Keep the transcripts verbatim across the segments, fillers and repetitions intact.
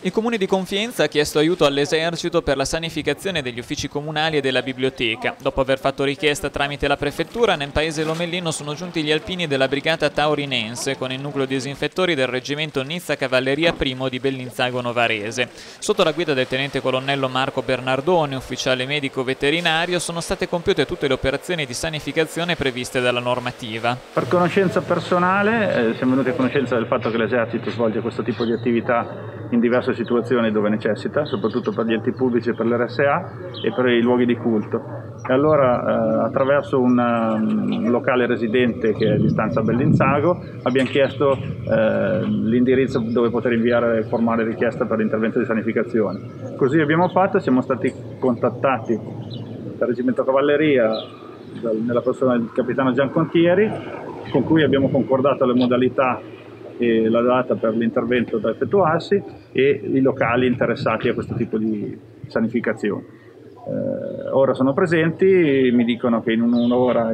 Il Comune di Confienza ha chiesto aiuto all'Esercito per la sanificazione degli uffici comunali e della biblioteca. Dopo aver fatto richiesta tramite la prefettura, nel paese Lomellino sono giunti gli alpini della brigata taurinense con il nucleo disinfettori del reggimento Nizza Cavalleria Primo di Bellinzago Novarese. Sotto la guida del tenente colonnello Marco Bernardone, ufficiale medico veterinario, sono state compiute tutte le operazioni di sanificazione previste dalla normativa. Per conoscenza personale eh, siamo venuti a conoscenza del fatto che l'Esercito svolge questo tipo di attività in diverse situazioni dove necessita, soprattutto per gli enti pubblici e per l'R S A e per i luoghi di culto. E allora eh, attraverso un, um, locale residente che è di stanza a Bellinzago abbiamo chiesto eh, l'indirizzo dove poter inviare formale richiesta per l'intervento di sanificazione. Così abbiamo fatto, siamo stati contattati dal Reggimento Cavalleria dal, nella persona del capitano Giancontieri, con cui abbiamo concordato le modalità e la data per l'intervento da effettuarsi e i locali interessati a questo tipo di sanificazione. Eh, ora sono presenti, mi dicono che in un'ora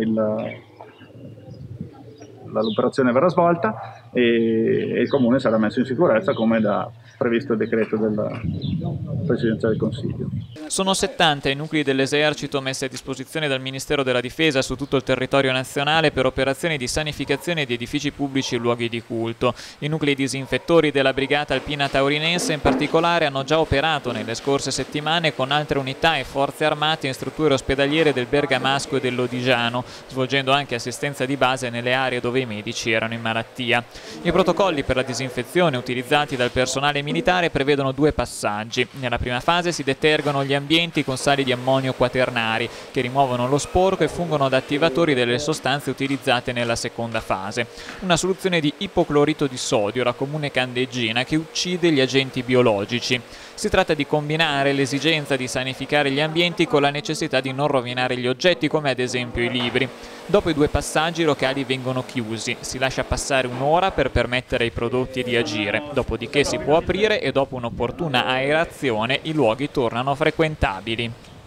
l'operazione verrà svolta e, e il Comune sarà messo in sicurezza come da previsto il decreto della Presidenza del Consiglio. Sono settanta i nuclei dell'Esercito messi a disposizione dal Ministero della Difesa su tutto il territorio nazionale per operazioni di sanificazione di edifici pubblici e luoghi di culto. I nuclei disinfettori della Brigata Alpina Taurinense in particolare hanno già operato nelle scorse settimane con altre unità e forze armate in strutture ospedaliere del Bergamasco e dell'Odigiano, svolgendo anche assistenza di base nelle aree dove i medici erano in malattia. I protocolli per la disinfezione utilizzati dal personale militare prevedono due passaggi. Nella prima fase si detergono gli ambienti con sali di ammonio quaternari che rimuovono lo sporco e fungono da attivatori delle sostanze utilizzate nella seconda fase. Una soluzione di ipoclorito di sodio, la comune candeggina, che uccide gli agenti biologici. Si tratta di combinare l'esigenza di sanificare gli ambienti con la necessità di non rovinare gli oggetti, come ad esempio i libri. Dopo i due passaggi i locali vengono chiusi, si lascia passare un'ora per permettere ai prodotti di agire, dopodiché si può aprire e dopo un'opportuna aerazione i luoghi tornano frequentabili.